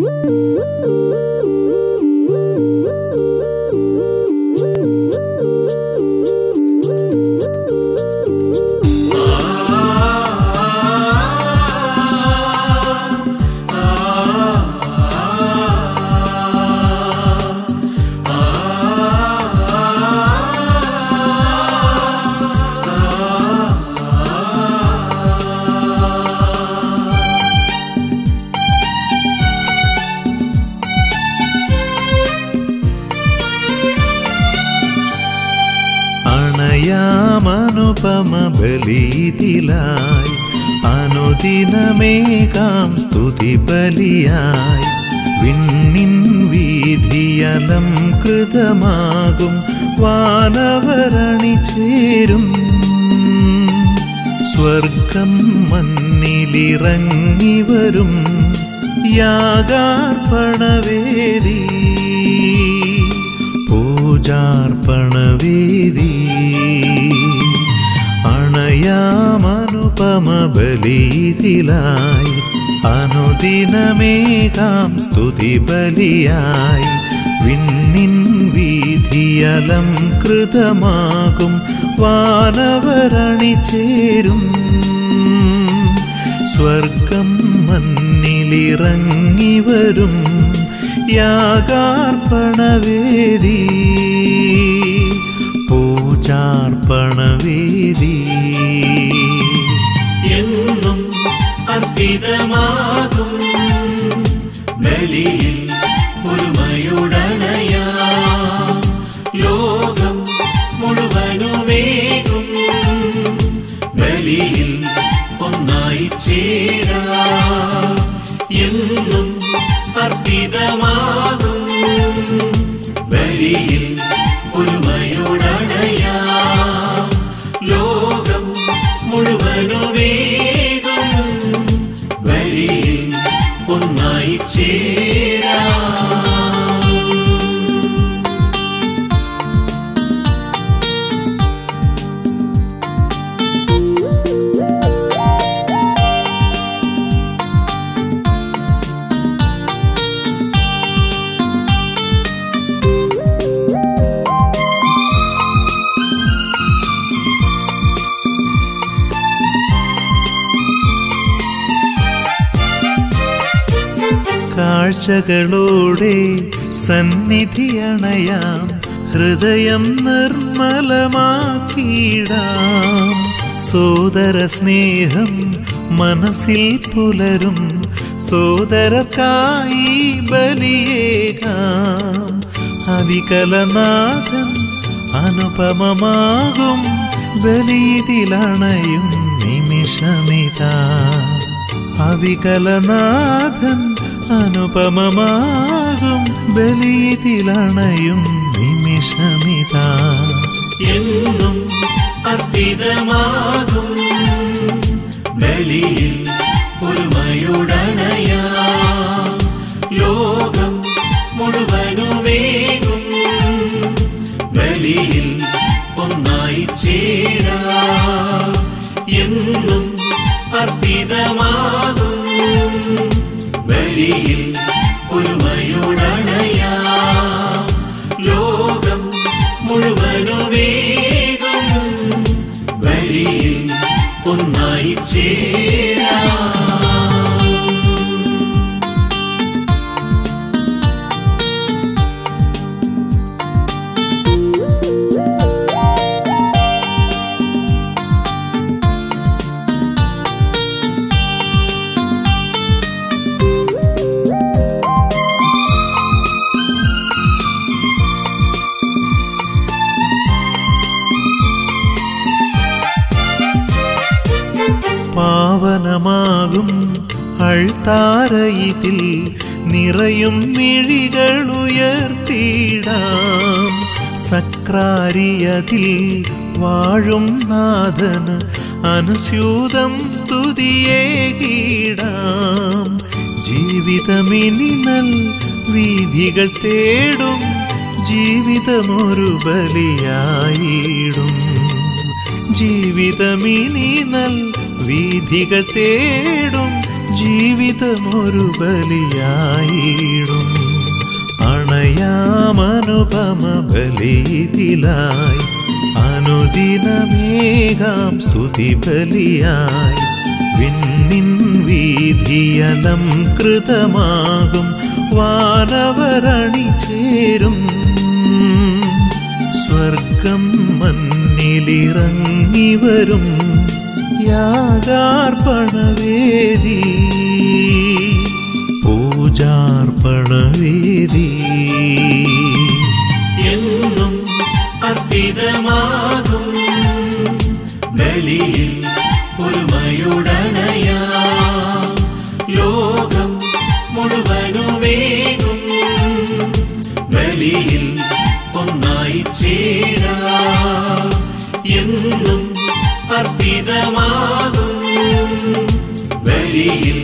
ബലിയിലായി അനുദിനമേകാം സ്തുതി ബലിയായി വിണ്ണിൻ വീഥിയലംകൃതമാകും വാനവരണിചേരും സ്വർഗം മണ്ണിലിറങ്ങിവരും യാഗാർപ്പണവേദി പൂജാർപ്പണവേദി അണയാമനുപമ ബലിയിലായി അനുദിനമേകാം സ്തുതി ബലിയായി വിണ്ണിൻ വീഥിയലംകൃതമാകും വാനവരണിചേരും സ്വർഗം മണ്ണിലിറങ്ങിവരും യാഗാർപ്പണവേദി പൂജാർപ്പണവേദി എന്നും അർപ്പിതമാകും ബലിയിൽ ഒരുമയുടണയാം ലോകം മുഴുവനുമേകും ബലിയിൽ ഒന്നായി ചേരാം എന്നും അർപ്പിതമാകും ബലിയിൽ ഒരുമയുടണയാം ലോകം മുഴുവനുമേകും ബലിയിൽ ഒന്നായി ചേരാം. കാഴ്ചകളോടെ സന്നിധിയണയാം ഹൃദയം നിർമ്മലമാക്കിയിടാം സോദര സ്നേഹം മനസ്സിൽ പുലരും സോദരർക്കായി ബലിയേകാം അവികലനാഥൻ അനുപമമാകും ബലിയിലണയും നിമിഷമിതാ അവികലനാഥൻ അനുപമമാകും ബലിയിലണയും നിമിഷമിതാ എന്നും അർപ്പിതമാകും ബലിയിൽ ഒരുമയുടണയാം ലോകം മുഴുവനുമേകും ബലിയിൽ ഒന്നായി ചേരാം എന്നും അർപ്പിതമാകും ബലിയിൽ ഒരുമയുടണയാം ലോകം മുഴുവനുമേകും ബലിയിൽ ഒന്നായി ചേരാം. പാവനമാകും അൾത്താരയിൽ നിറയും മിഴികളുയർത്തിയിടാം സക്രാരിയതിൽ വാഴും നാഥന് അനുസ്യൂതം സ്തുതിയേകിടാം ജീവിതമിനി നൽ വീഥികൾ തേടും ജീവിതമൊരു ബലിയായിടും ജീവിതമിനി നൽ വീഥികൾ തേടും ജീവിതമൊരു ബലിയായിടും. അണയാമനുപമ ബലിയിതിലായി അനുദിനമേകാം സ്തുതി ബലിയായി. വിണ്ണിൻ വീഥിയലംകൃതമാകും വാനവരണി ചേരും. സ്വർഗം മണ്ണിലിറങ്ങിവരും യാഗാർപ്പണവേദി, പൂജാർപ്പണവേദി. എന്നും അർപ്പിതമാകും ബലിയിൽ ഒരുമയുടണയാം. ലോകം മുഴുവനുമേകും ബലിയിൽ ഒന്നായി ചേരാം. എന്നും അർപ്പിതമാകും ബലിയിൽ